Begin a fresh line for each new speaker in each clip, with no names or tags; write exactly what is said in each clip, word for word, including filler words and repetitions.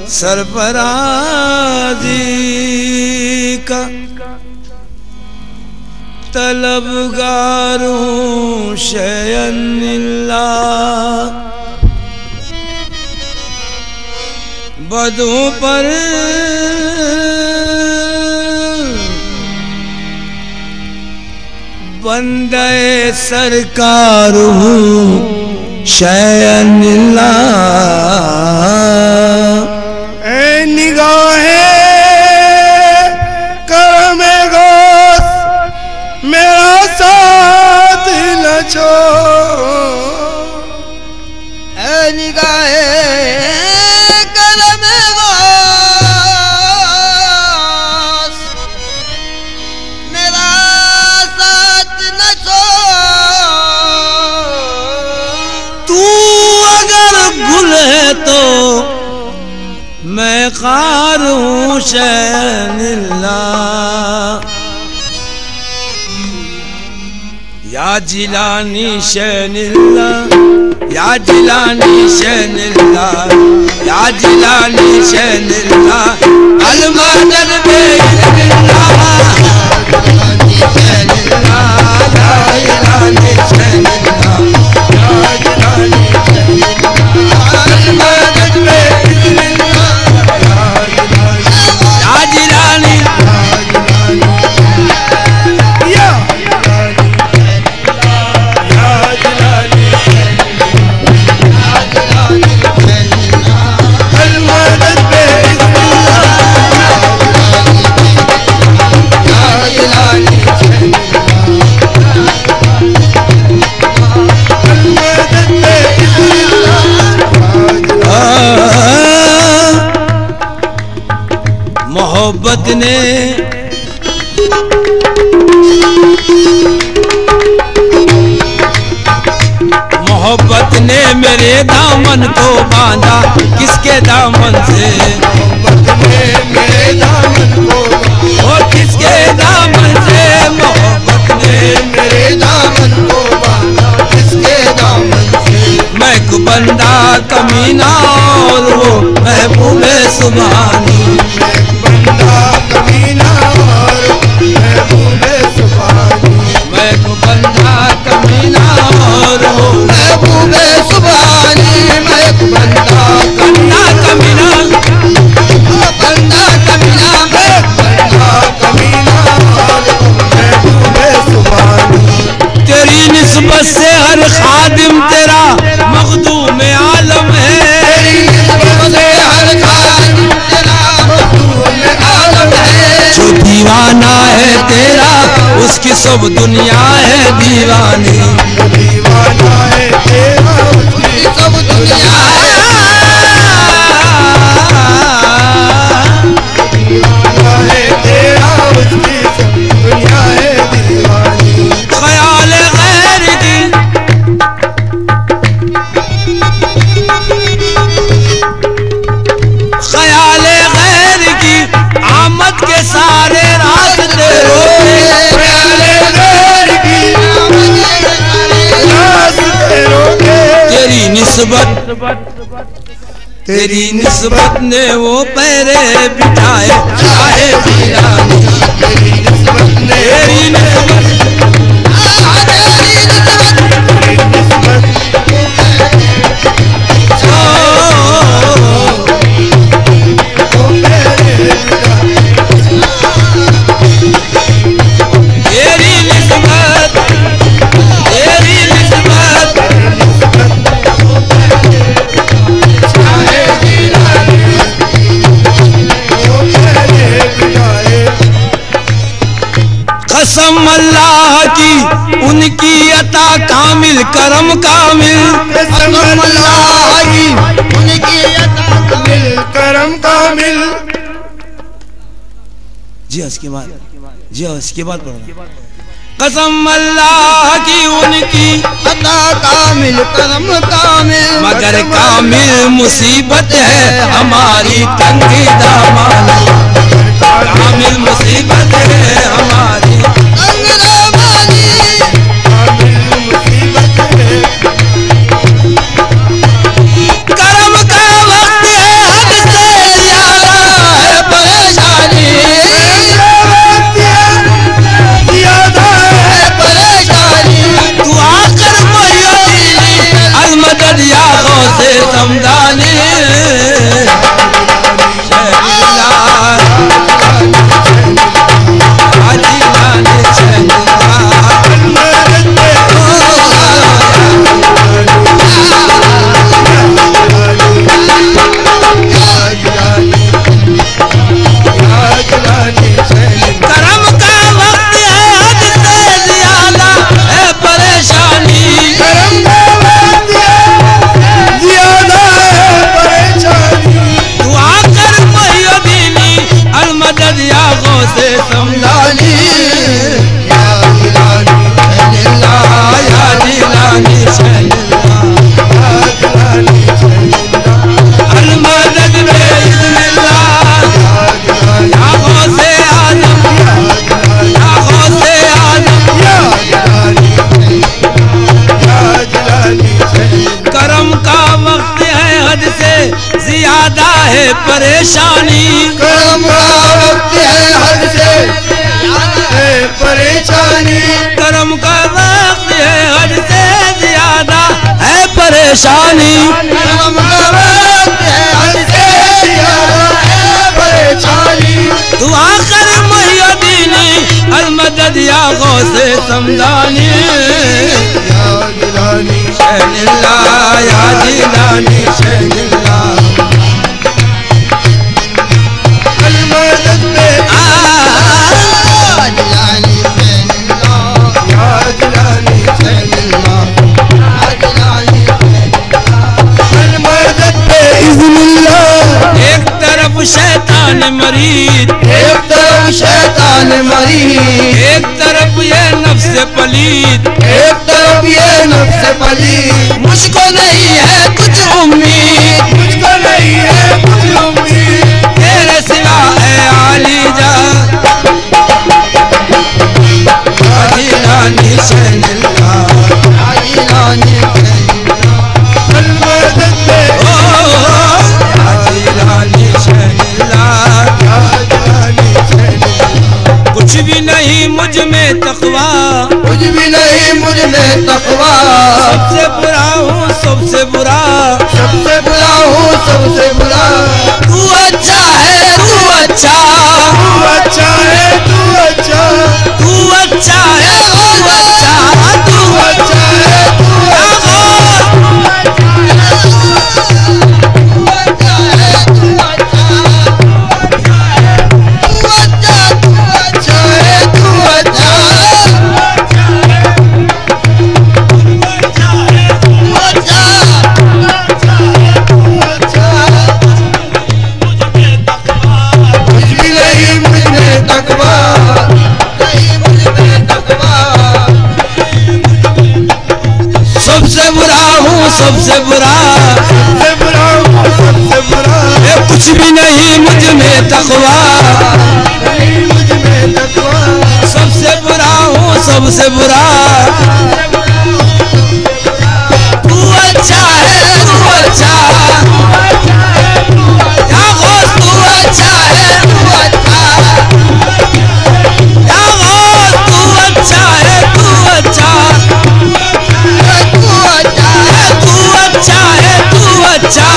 सरफराजी का तलबगार हूँ शाइनिल्लाह। बदों पर बंदे सरकार हूँ शाइनिल्लाह।
ए निगाहे करमे गोस मेरा साथ न छोड़।
ए निगाहे करमे गोस मेरा साथ न छोड़।
तू अगर गुल है तो मैं खार हूँ शाइनिल्लाह। या जीलानी शाइनिल्लाह, या जीलानी शाइनिल्लाह, या जीलानी शाइनिल्लाह। अल मदद बेइल्लाह, जीलानी शाइनिल्लाह, या जीलानी शाइनिल्लाह, या जीलानी शाइनिल्लाह। अल मदद बेइल्लाह, या जीलानी मोहब्बत ने मोहब्बत ने मेरे दामन को बांधा। किसके दामन से?
मोहब्बत ने मेरे दामन को
और किसके दामन से? मोहब्बत ने
मेरे दामन को बांधा। किसके दामन से?
मैं को बंदा कमीना और वो महबूबे सुभानी।
बंदा कमीना और महबूबे सुभानी।
मैं को बंदा कमीना और वो
महबूबे सुभानी। मैं बंदा
बंदा कमीना,
बंदा कमीना। मैं
बंदा कमीना और महबूबे सुभानी।
तेरी निस्बत से हर खादिम तेरा मखदूम आलम है।
तेरी निस्बत से हर खादिम तेरा मखदूम आलम है।
जो दीवाना है तेरा उसकी सब दुनिया है दीवानी।
दीवाना है तेरा
उसकी सब दुनिया है।
दीवाना है तेरा उसकी सब दुनिया है दीवानी।
ख्याल गैर की ख्याल गैर की आमद के सारे रास्ते रोके।
ख्याल गैर की रास्ते रोके।
तेरी निस्बत तेरी निस्बत ने वो पैरे बिठाए चाहे वीरानी।
तेरी निस्बत ने
तेरी निस्बत कसम अल्लाह की उनकी अता कामिल करम कामिल।
कसम अल्लाह की
उनकी अता
कामिल करम कामिल।
जी इसके बाद जी इसके बाद पढ़ना। कसम अल्लाह की उनकी
अता कामिल करम कामिल।
मगर कामिल मुसीबत है हमारी तंगी दामानी। कामिल मुसीबत है हमारी
तंग दामानी।
कामिल मुसीबत है।
करम का वक्त है हद से है परेशानी,
कर्म का वक्त है हद से है परेशानी,
कर्म का वक्त है हद से ज्यादा है परेशानी,
कर्म का वक्त है हद से ज्यादा है परेशानी।
दुआ कर मुहिय्यदीनी अलमदद या गौसे समदानी,
या जिलानी
शैनिल्लाह या जिलानी शैनिल्लाह।
अलमदद पे
जिलानी शैनिल्लाह,
या जिलानी
शैनिल्लाह, जिलानी
अलमदद पे इज़्निल्लाह।
एक तरफ शैतान मरीद,
एक तरफ शैतान मरीद,
एक तरफ ये नफ्स पलीद,
एक तरफ ये नफ्स पलीद।
मुझको नहीं है कुछ उम्मीद,
मुझको नहीं है कुछ उम्मीद
तेरे सिवा है आली जा जिलानी शैनिल्लाह।
जिलानी
अलमदद पे
ओ जिलानी शैनिल्लाह।
या जिलानी शैनिल्लाह।
कुछ भी नहीं मुझ में तकवा,
कुछ भी नहीं मुझ में तकवा,
सबसे बुरा हूँ सबसे बुरा,
सबसे बुरा हूँ सबसे बुरा।
तू अच्छा है तू अच्छा,
तू अच्छा है तू अच्छा,
तू अच्छा है तू अच्छा, तू
तू अच्छा है तू अच्छा है तू अच्छा। कुछ भी नहीं मुझ में तकवा,
सबसे बुरा हूँ सबसे बुरा,
सबसे बुरा हूँ सबसे बुरा।
ए कुछ भी नहीं मुझ में तकवा,
नहीं मुझ में तकवा,
सबसे बुरा हूँ सबसे बुरा। तू अच्छा है तू अच्छा, या गौस तू अच्छा है तू अच्छा, या गौस तू अच्छा है तू अच्छा, तू अच्छा है तू अच्छा है तू अच्छा,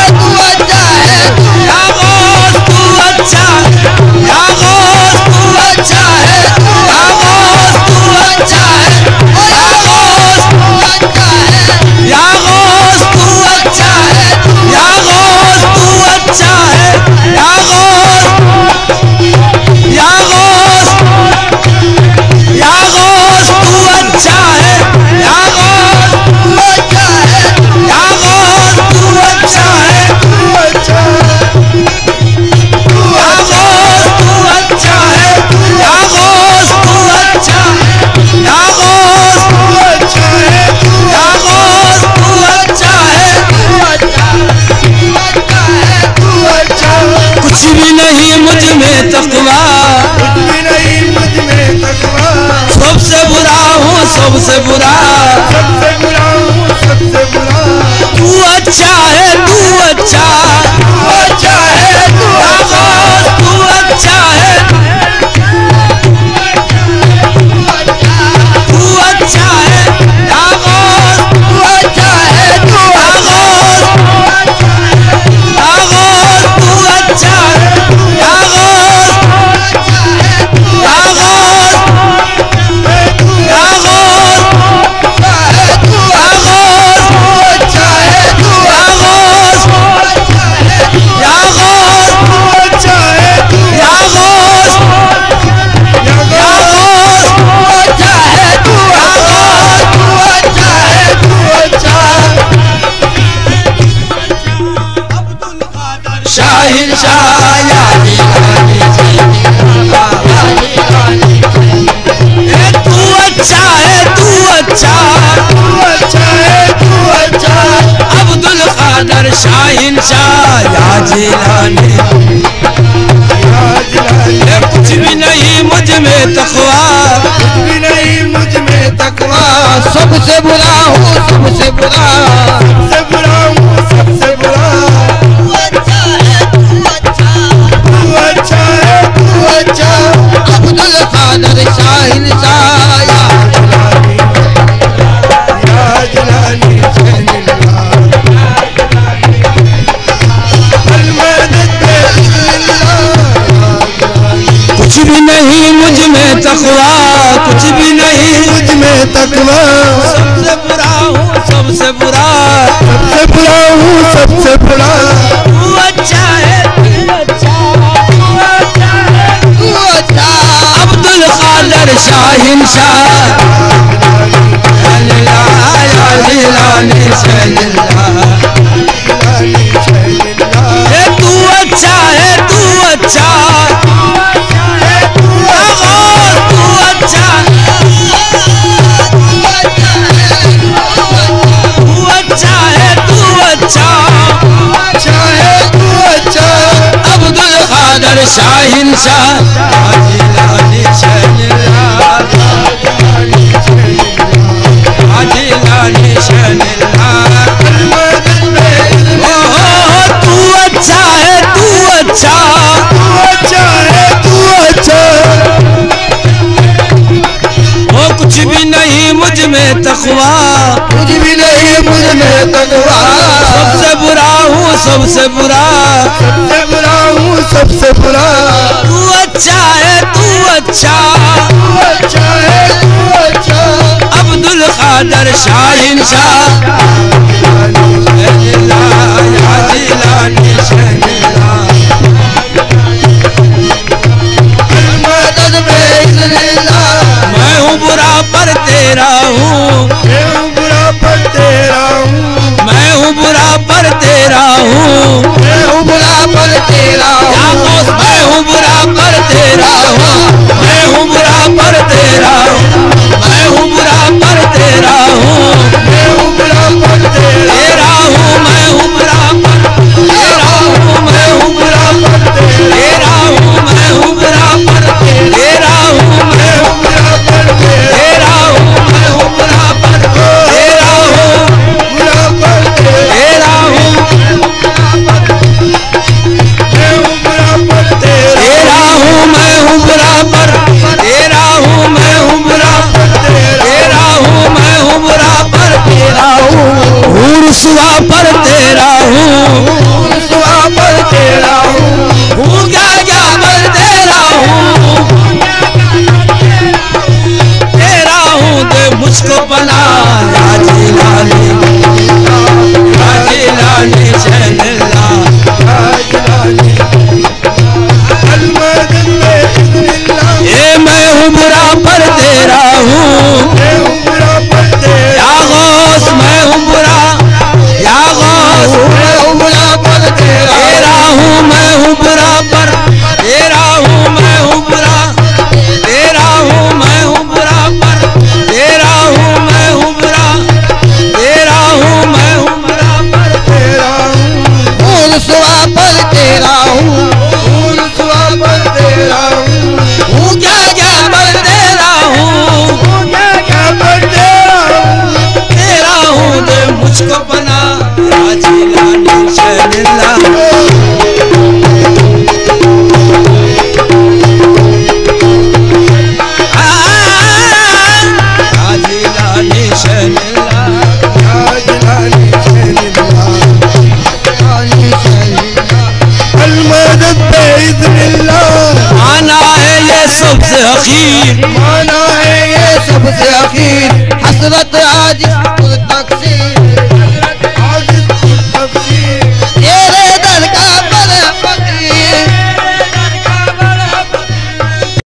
या गौस तू अच्छा, या गौस तू अच्छा है, या गौस तू अच्छा है, या गौस या गौस तू अच्छा है, या गौस तू अच्छा है, या गौस या गौस या गौस तू अच्छा है, या गौस या गौस तू अच्छा है,
तू अच्छा,
या गौस तू अच्छा है, या गौस तू अच्छा, या गौस
तू अच्छा है तू
या गौस तू अच्छा है।
तू अच्छा।
कुछ भी नहीं मुझ में तकवा,
कुछ भी नहीं मुझ में तकवा,
सबसे बुरा हूँ सबसे बुरा,
सबसे बुरा हूँ सबसे बुरा।
तू अच्छा है तू अच्छा,
तू अच्छा है तू
या
अच्छा,
गौस तू अच्छा है, तू अच्छा है, या गौस
तू अच्छा है तू
या गौस या गौस तू अच्छा है, या गौस या गौस या गौस या गौस
अच्छा है तू
या गौस या गौस
तू अच्छा है तू
या गौस
या
या गौस
अच्छा है तू
या गौस
अच्छा है तू अच्छा।
शाहिर शाह या जिलानी ए तू अच्छा है तू अच्छा,
तू अच्छा है तू अच्छा,
अब्दुल कादर शाहिन शाह या जिलानी।
या जिलानी।
ए कुछ भी नहीं मुझ में तकवा,
कुछ भी नहीं मुझ में तकवा,
सबसे बुरा हूँ सबसे बुरा,
सबसे बुरा हूँ सबसे बुरा।
अच्छा है
तकवा, कुछ भी नहीं
मुझ में तकवा,
सबसे बुरा हूँ सबसे बुरा,
सबसे बुरा हूँ सबसे बुरा।
तू अच्छा है तू अच्छा, तू अच्छा है तू अच्छा। अब्दुल कादर शाहिन शाह, जीलानी शैनिल्लाह, ये तू अच्छा है तू अच्छा, तू अच्छा है तू अच्छा, तू अच्छा है तू अच्छा,
अच्छा है तू अच्छा।
अब्दुल कादर शाहिन शाह, जीलानी शैनिल्लाह, जीलानी शैनिल्लाह। तू अच्छा है तू अच्छा,
तू अच्छा है तू अच्छा।
वो कुछ भी नहीं मुझ में तकवा,
कुछ भी नहीं मुझ में तकवा,
सबसे बुरा हूँ सबसे बुरा,
सबसे बुरा हूँ सबसे बुरा।
तू अच्छा है तू अच्छा,
तू अच्छा है तू अच्छा।
अब्दुल कादर शाहिन शाह, शैनिल्लाह, या जीलानी शैनिल्लाह।
मदद में इज़्निल्लाह,
मैं हूँ बुरा पर तेरा हूँ,
मैं हूँ बुरा पर तेरा हूँ,
मैं हूँ बुरा पर तेरा हूँ,
मैं हूँ बुरा पर तेरा
या
हूँ,
गौस मैं हूँ बुरा पर तेरा हूँ, मैं हूँ बुरा पर तेरा हूँ, मैं हूँ बुरा पर तेरा हूँ,
मैं हूँ बुरा पर तेरा
तेरा हूँ मैं हूँ बुरा पर तेरा हूँ, मैं हूँ बुरा पर तेरा हूँ, मैं हूँ बुरा पर तेरा हूँ, मैं हूँ
बुरा पर तेरा
तेरा हूँ, मैं हूँ बुरा पर तेरा हूँ,
बुरा पर तेरा,
तेरा हूँ
मैं हूँ बुरा पर तेरा,
तेरा हूँ, मैं हूँ बुरा पर तेरा हूँ, मैं हूँ बुरा तेरा हूँ, मैं हूँ बुरा पर तेरा हूँ, हूँ रुसवा पर तेरा हूँ,
रुसवा पर तेरा हूँ,
हूँ क्या क्या पर तेरा हूँ, तेरा हूँ दे मुझको बना, या जीलानी या जीलानी शैनिल्लाह।
मदद में इज़्निल्लाह,
ये मैं हूँ बुरा पर तेरा हूँ,
मैं हूँ बुरा पर तेरा,
या गौस मैं हूँ बुरा, या गौस
मैं हूँ बुरा पर तेरा,
तेरा हूँ मैं हूँ बुरा पर तेरा हूँ, मैं हूँ बुरा तेरा हूँ, मैं हूँ बुरा पर तेरा हूँ, मैं हूँ बुरा तेरा हूँ, मैं हूँ बुरा पर
तेरा हूँ,
रुसवा पर तेरा हूँ,
रुसवा पर तेरा हूँ,
हूँ क्या क्या पर तेरा हूँ,
क्या क्या पर तेरा हूँ,
तेरा हूँ दे मुझको बना, या जीलानी शैनिल्लाह। या जीलानी शैनिल्लाह।
जीलानी शैनिल्लाह, मदद में इज़्निल्लाह।
आना है ये सबसे अखीर,
माना है ये सबसे अखीर, हसरत आज